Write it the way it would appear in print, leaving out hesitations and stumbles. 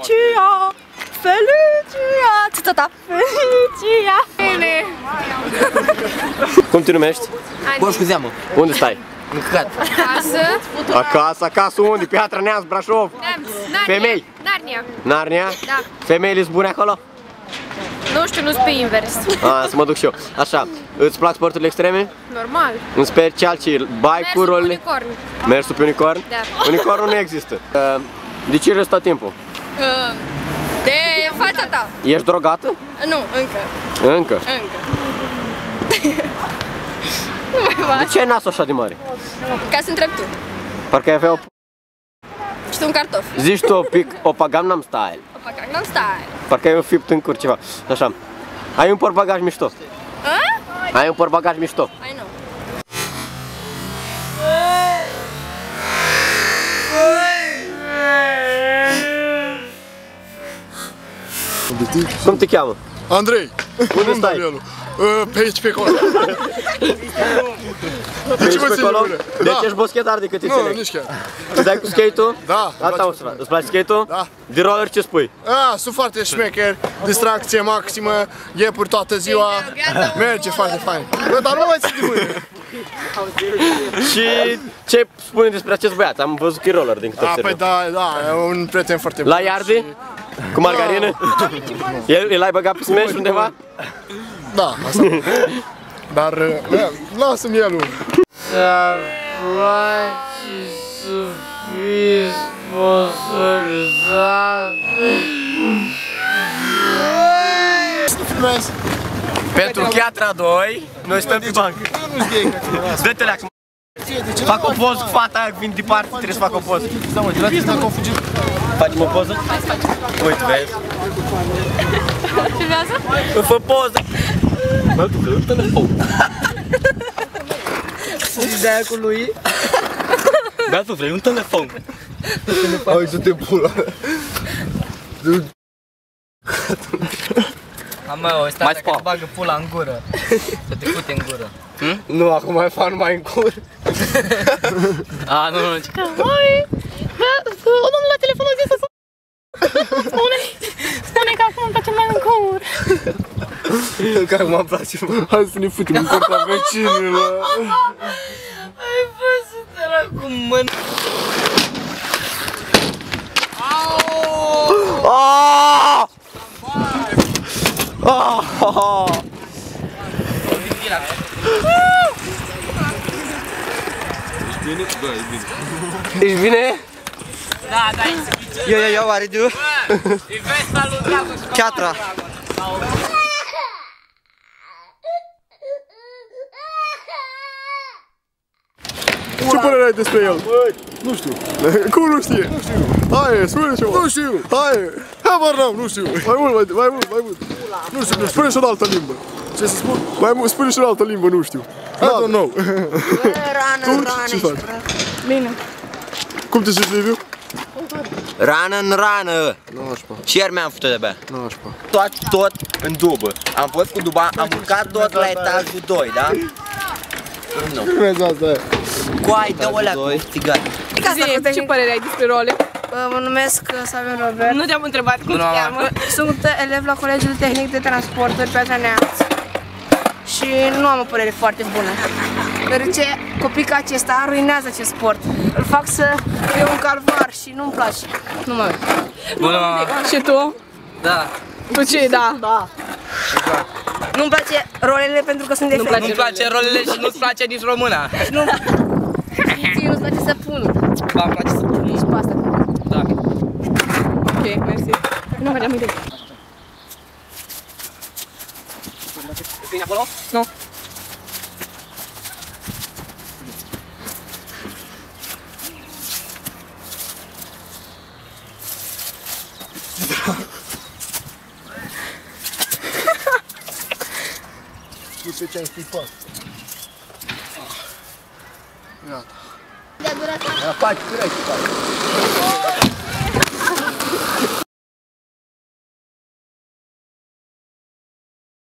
Felicia! Felicia! Tata! Felicia! Bine! Cum te numești? Boșcu Zeamă. Unde stai? În căcat. Acasă? Acasă, acasă unde? Piatra Neamț, Brașov? Femei? Narnia. Narnia? Da. Femeile sunt bune acolo? Nu știu, nu-s pe invers. Să mă duc și eu. Așa, îți plac sporturile extreme? Normal. În special ce? Bike-uri, rolele? Unicorn. Mersul pe unicorn? Da. Unicornul nu există. De ce râzi tot timpul? De fața ta. Ești drogată? Nu, încă. Încă? Încă. Nu mai De fac. ce ai nasul așa de mare? Ca să întreb tu. Parcă ai avea o... Și tu un cartof. Zici tu un pic, Opa Gangnam Style. Opa, Gangnam Style. Parcă ai un fipt în cur ceva. Așa. Ai un portbagaj mișto. Ai un portbagaj mișto. Ai nu. Cum te cheamă? Andrei! Unde stai? Pe aici, pe acolo. De ce pe acolo? Deci Da. ești boschetar de cât Nu, înțeleg. nici chiar. Îți dai cu skate-ul? Da, Îți place skate-ul? Da. De roller ce spui? Sunt foarte șmecher, distracție maximă, iepuri toată ziua, merge foarte fain. Bă, dar nu mai țin de mâine. Și ce spune despre acest băiat? Am văzut că e roller din câte Păi observ. da, e un prieten foarte bun. La Iardi? Cu margarină? El ai băgat pe smash undeva? Da, asta. Dar, lasă-mi el unul. Dar place să fie sponsorizate. Filmez. Pentru Piatra 2, noi stăm pe bancă. Dă-te leac. Fac o poză cu fata aia, vin departe, trebuie să fac o poză. Da, mă, de la dacă au fugit. Facem o poză? Uite, vezi? Filmează? Îmi fă poză! Bă, tu vrei un telefon? De aia cu lui. Da, tu vrei un telefon? Hai să te pula. Mă, ăsta dacă te bagă pula în gură. Să te fute în gură. Nu, acum mai fac numai în cur. A, nu. Măi, o domnul la telefonul a zis să spune că acum îmi place mai în cur. Că acum îmi place. Hai să ne futem în curtea vecinilor. Ai văzut, era cu mână. Ești bine? Da, da, Eu, are de e vesta lui Dragoș. Piatra. Ce părere ai despre el? Nu știu. Cum nu știe? Nu știu. Hai, spune ceva. Nu știu. Hai. Habar n-am, nu știu. Mai mult. Nu știu, spune și o altă limbă. Ce să spun? Mai mult, spune și o altă limbă, nu știu. I don't know. Tu ce faci? Bine. Cum te simți, Liviu? Rană în rană. Nașpa. Ce mi-am făcut de-abia? Nașpa. Tot în dubă. Am fost cu duba, am urcat tot la etajul 2, da? Nu. Vezi asta e. Coai, dă-o alea cu țigari. Zi, ce părere ai despre role? Mă numesc Savion Robert. Nu te-am întrebat cum te cheamă. Sunt elev la Colegiul Tehnic de Transporturi Piatra Neamț. Și nu am o părere foarte bună. Deoarece copiii ca acesta ruinează acest sport. Îl fac să fie un calvar și nu-mi place. Nu mă. Bună! Și tu? Da. Tu ce? Da. Nu-mi place rolele pentru că sunt de Nu-mi place rolele și nu-ți place nici româna. Ție nu-ți place să pun. Ba, îmi place să pun. Nici cu asta. Da. Ok, mersi. Nu mai am idee. Vine acolo? Nu. Nu știu ce ai schipat. Gata. Ia, faci, curăți.